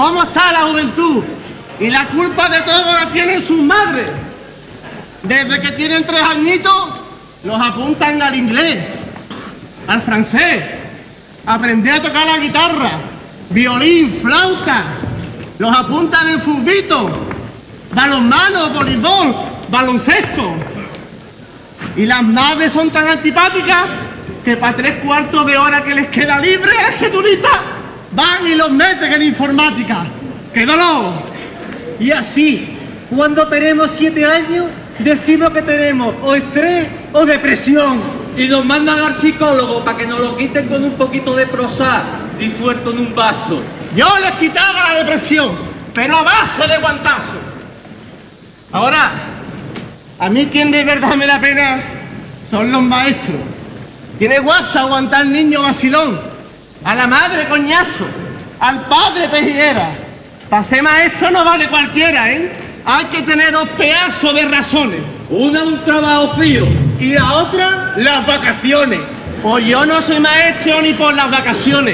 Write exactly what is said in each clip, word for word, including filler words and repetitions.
¿Cómo está la juventud? Y la culpa de todo la tienen sus madres. Desde que tienen tres añitos, los apuntan al inglés, al francés, aprender a tocar la guitarra, violín, flauta. Los apuntan en futbito, balonmano, voleibol, baloncesto. Y las madres son tan antipáticas que para tres cuartos de hora que les queda libre, escriturita, van y los meten en informática. ¡Qué dolor! Y así, cuando tenemos siete años, decimos que tenemos o estrés o depresión. Y nos mandan al psicólogo para que nos lo quiten con un poquito de Prozac disuelto en un vaso. Yo les quitaba la depresión, pero a base de guantazos. Ahora, a mí quien de verdad me da pena son los maestros. Tiene guasa aguantar al niño vacilón, a la madre coñazo, al padre pejiguera. Para ser maestro no vale cualquiera, ¿eh? Hay que tener dos pedazos de razones. Una, un trabajo fío. Y la otra, las vacaciones. Pues yo no soy maestro ni por las vacaciones.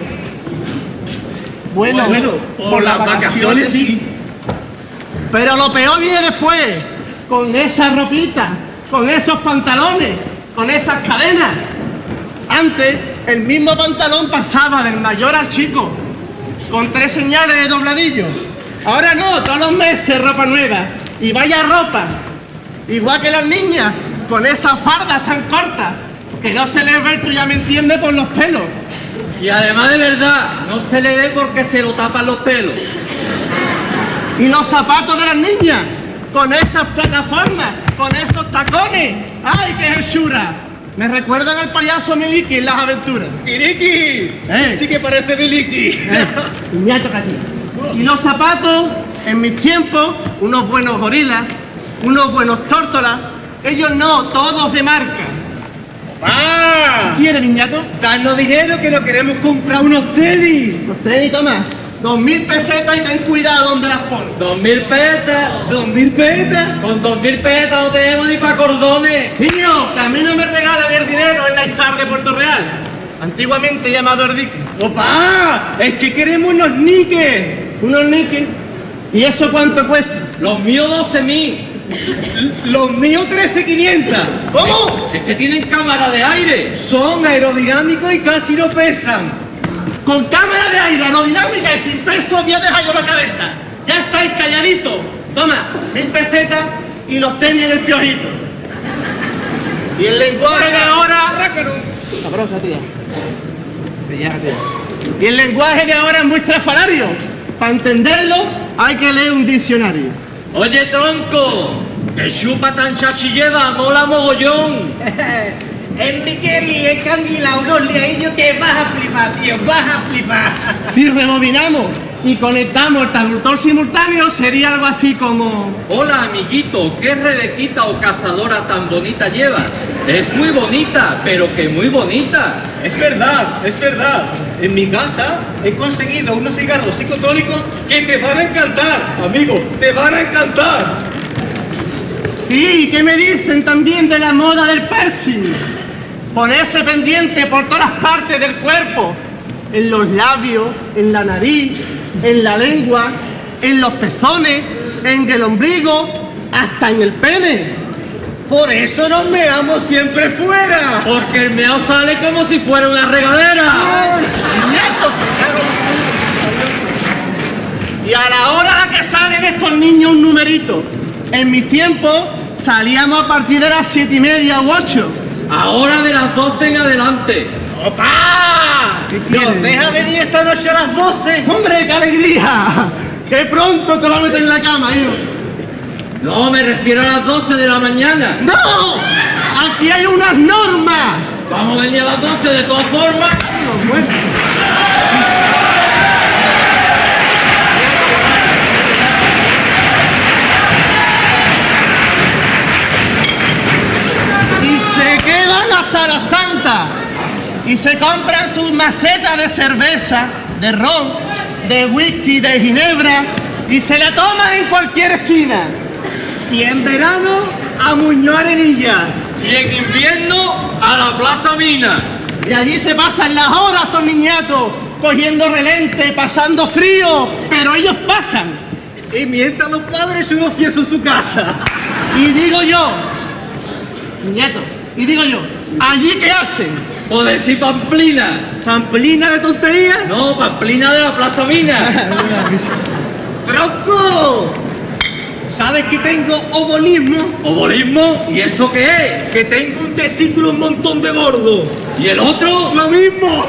Bueno, Bueno, por, por las vacaciones, vacaciones sí. Pero lo peor viene después, con esa ropita, con esos pantalones, con esas cadenas. Antes, el mismo pantalón pasaba del mayor al chico, con tres señales de dobladillo. Ahora no, todos los meses ropa nueva. Y vaya ropa. Igual que las niñas, con esas fardas tan cortas, que no se les ve, tú ya me entiendes, por los pelos. Y además de verdad, no se le ve porque se lo tapan los pelos. Y los zapatos de las niñas, con esas plataformas, con esos tacones. ¡Ay, qué hechura! Me recuerdan al payaso Miliki en Las Aventuras. ¡Miliki! ¿Eh? Sí que parece Miliki. ¿Eh? Niñato que a ti. Y los zapatos, en mis tiempos, unos buenos gorilas, unos buenos tórtolas, ellos no, todos de marca. ¡Ah! ¿Quieres, niñato? Danos dinero que no queremos comprar unos tenis. Los tenis, toma. Dos mil pesetas y ten cuidado donde las pones. Dos mil pesetas. ¿Dos mil pesetas? Con dos mil pesetas no tenemos ni para cordones. Niño, que a mí no me regalan el dinero en la Izar de Puerto Real, antiguamente llamado Erdique. ¡Opa! Es que queremos unos niques. Unos niques. ¿Y eso cuánto cuesta? Los míos doce mil. Los míos trece quinientos. ¿Cómo? Es que tienen cámara de aire. Son aerodinámicos y casi no pesan. Con cámara de aire, aerodinámica y sin peso, voy a dejar yo la cabeza. Ya estáis calladitos. Toma, mil pesetas y los tenis en el piojito. Y el lenguaje de ahora... Sabrosa, tía. Y el lenguaje de ahora es muy estrafalario. Para entenderlo hay que leer un diccionario. Oye, tronco, que chupa tan chachi lleva, mola mogollón. En Miquel y en Canguila, unos liaillos que vas a flipar, tío, vas a flipar. Si rebobinamos y conectamos el traductor simultáneo, sería algo así como... Hola, amiguito, ¿qué rebequita o cazadora tan bonita llevas? Es muy bonita, pero que muy bonita. Es verdad, es verdad. En mi casa he conseguido unos cigarros psicotónicos que te van a encantar, amigo, te van a encantar. Sí, ¿qué me dicen también de la moda del piercing? Ponerse pendiente por todas partes del cuerpo, en los labios, en la nariz, en la lengua, en los pezones, en el ombligo, hasta en el pene. Por eso nos meamos siempre fuera. Porque el meao sale como si fuera una regadera. ¡Ay, nieto! Y a la hora a que salen estos niños un numerito. En mis tiempos salíamos a partir de las siete y media u ocho. Ahora de las doce en adelante. ¡Opa! ¿Nos deja venir esta noche a las doce? ¡Hombre, qué alegría! ¡Qué pronto te va a meter en la cama, hijo! No, me refiero a las doce de la mañana. ¡No! ¡Aquí hay unas normas! Vamos a venir a las doce de todas formas. Bueno. Y se quedan hasta las tantas. Y se compran sus macetas de cerveza, de ron, de whisky, de ginebra, y se la toman en cualquier esquina. Y en verano a Muñoz Arenilla. Y en invierno a la Plaza Mina. Y allí se pasan las horas estos niñatos cogiendo relente, pasando frío, pero ellos pasan. Y mientras los padres uno cieso en su casa. Y digo yo, nieto, y digo yo, ¿allí qué hacen? O decir Pamplina. ¿Pamplina de tonterías? No, Pamplina de la Plaza Mina. ¡Tronco! ¿Sabes que tengo ovolismo? ¿Ovolismo? ¿Y eso qué es? Que tengo un testículo un montón de gordo. ¿Y el otro? ¡Lo mismo!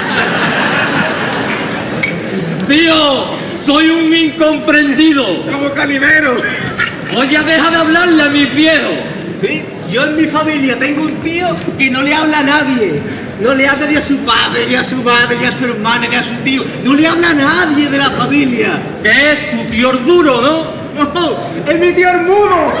Tío, soy un incomprendido. Como Calimero. Oye, deja de hablarle a mi viejo. ¿Sí? Yo en mi familia tengo un tío que no le habla a nadie. No le habla ni a su padre, ni a su madre, ni a su hermana, ni a su tío. No le habla a nadie de la familia. ¿Qué es? Tu tío es duro, ¿no? No, es mi tío el mudo.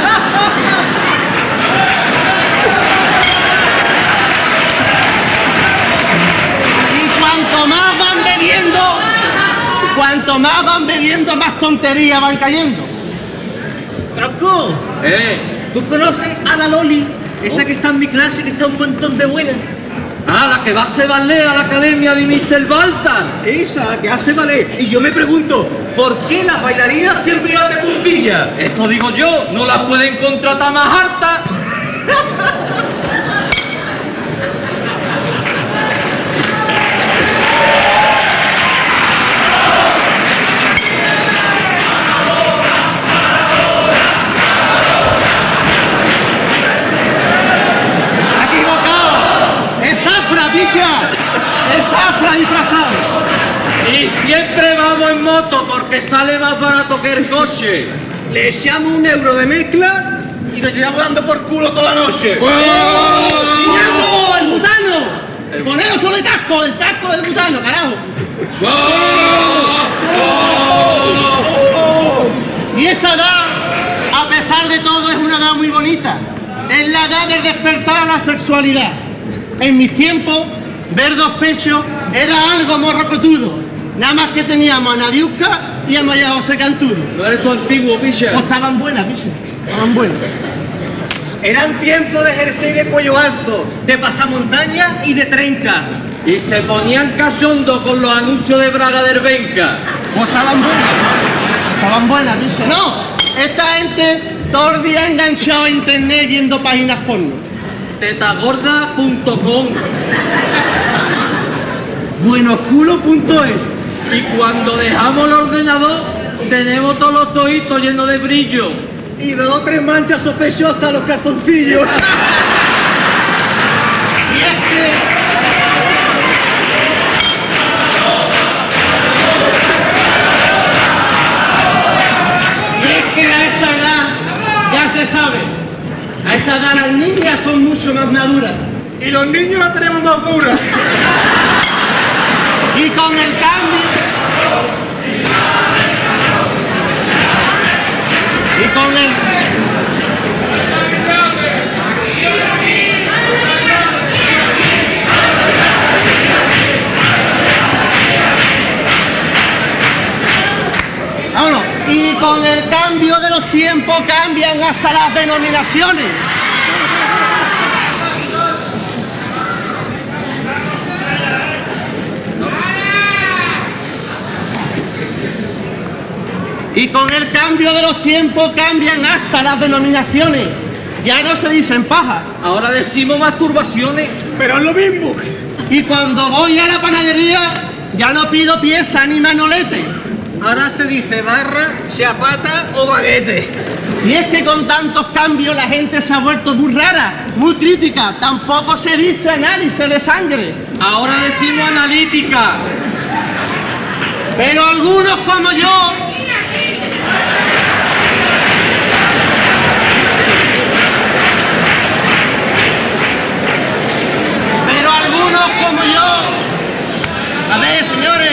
Y cuanto más van bebiendo, cuanto más van bebiendo, más tonterías van cayendo. Tronco, ¿Eh? ¿tú conoces a la Loli? Esa que está en mi clase, que está un montón de buena. Ah, la que va a hacer ballet a la academia de mister Baltar. Esa que hace ballet. Y yo me pregunto, ¿por qué las bailarinas siempre van de puntilla? Eso digo yo, no las pueden contratar más hartas. Es afra disfrazado. Y siempre vamos en moto porque sale más barato que el coche. Le echamos un euro de mezcla y nos llevamos dando por culo toda la noche. ¡Niñato, el butano! Poneros solo el casco, el casco del butano, carajo. Y esta edad, a pesar de todo, es una edad muy bonita. Es la edad del despertar a la sexualidad. En mis tiempos, ver dos pechos era algo morrocotudo. Nada más que teníamos a Nadiuska y a María José Cantudo. No eres tu antiguo, picha. Pues estaban buenas, picha. Estaban buenas. Eran tiempos de jersey de cuello alto, de pasamontaña y de trenca. Y se ponían cachondos con los anuncios de Braga del Benca. Pues estaban buenas. Estaban buenas, picha. No, esta gente todo el día enganchado a internet viendo páginas porno. tetagorda punto com. buenosculo punto es. Y cuando dejamos el ordenador, tenemos todos los ojitos llenos de brillo. Y dos o tres manchas sospechosas a los calzoncillos. Y es que... Y es que a esta edad, ya se sabe, a esta edad las niñas son mucho más maduras. Y los niños la tenemos más dura. Y con el cambio... Y con el... Vámonos. Y con el cambio de los tiempos cambian hasta las denominaciones. Y con el cambio de los tiempos cambian hasta las denominaciones. Ya no se dicen pajas. Ahora decimos masturbaciones. Pero es lo mismo. Y cuando voy a la panadería, ya no pido pieza ni manolete. Ahora se dice barra, chapata o baguete. Y es que con tantos cambios la gente se ha vuelto muy rara, muy crítica. Tampoco se dice análisis de sangre. Ahora decimos analítica. Pero algunos como yo... Pero algunos como yo... A ver, señores...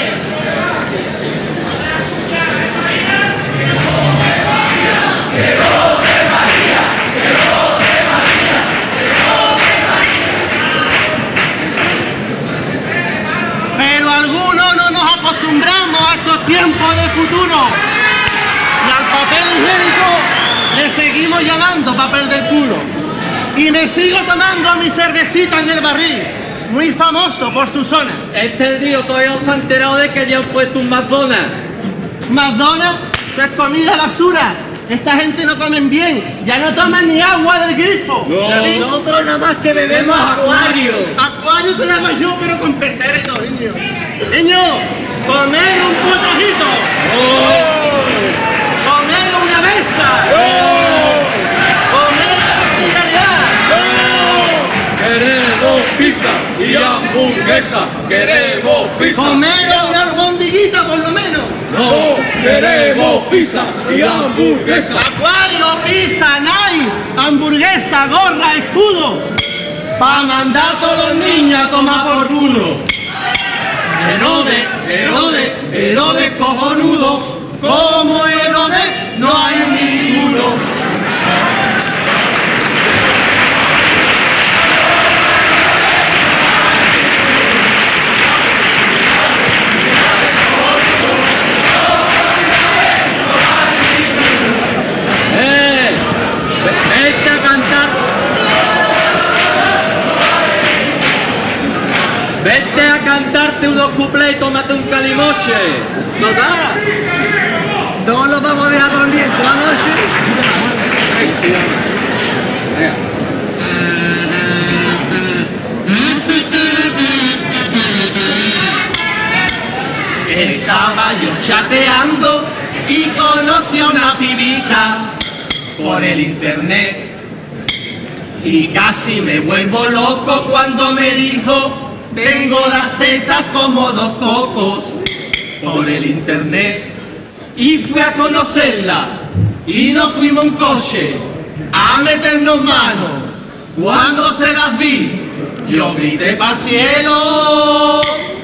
Pero algunos no nos acostumbramos a estos tiempos de futuro. Y al papel higiénico le seguimos llamando papel del culo. Y me sigo tomando mi cervecita en el barril. muy famoso por su zona. Este tío todavía no se ha enterado de que ya han puesto un McDonald's. McDonald's, eso es comida basura. Esta gente no comen bien, ya no toman ni agua del grifo. No. Nosotros nada más que bebemos acuario. Acuario te llamo yo, pero con pecera y todo, niño. Niño, comer un potajito. Comer una mesa. Comer tortilla. Queremos pizza y hamburguesa. Queremos pizza. Comer una albondiguita por lo menos. No, queremos pizza y hamburguesa. Acuario, pizza, night, hamburguesa, gorra, escudo. Pa' mandar a todos los niños a tomar por culo. Herodes, Herodes, Herodes cojonudo. Como Herodes no hay ninguno. Vete a cantar. Vete a cantarte unos cuplés y tómate un calimoche. ¿No da? No lo vamos a dejar dormir toda la noche. Estaba yo chateando y conocí a una pibita por el internet y casi me vuelvo loco cuando me dijo: tengo las tetas como dos cocos. Por el internet y fui a conocerla y nos fuimos en coche a meternos manos. Cuando se las vi yo grité pa'l cielo,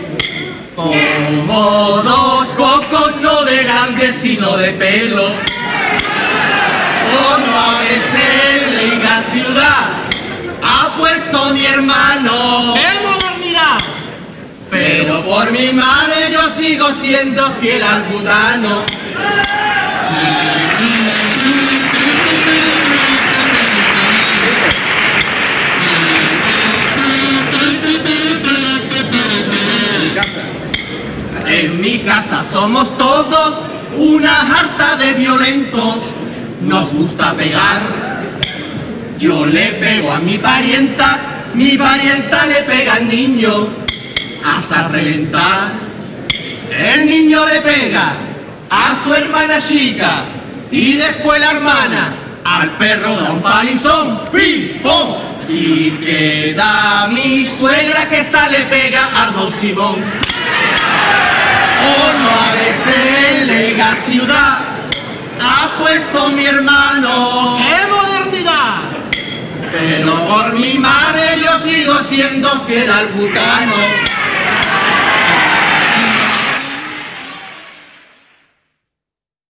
como dos cocos, no de grandes sino de pelo. Oh, no ha de ser la ciudad, ha puesto mi hermano. ¡Qué modernidad! Pero por mi madre yo sigo siendo fiel al butano. En mi casa somos todos una jarta de violentos. Nos gusta pegar. Yo le pego a mi parienta, mi parienta le pega al niño hasta reventar. El niño le pega a su hermana chica y después la hermana al perro da un palizón, ¡pim, pom! Y queda mi suegra que sale pega a Don Simón. Oh, no ha de ser lega ciudad, ha puesto mi hermano. ¡Qué modernidad! Pero por mi madre yo sigo siendo fiel al butano.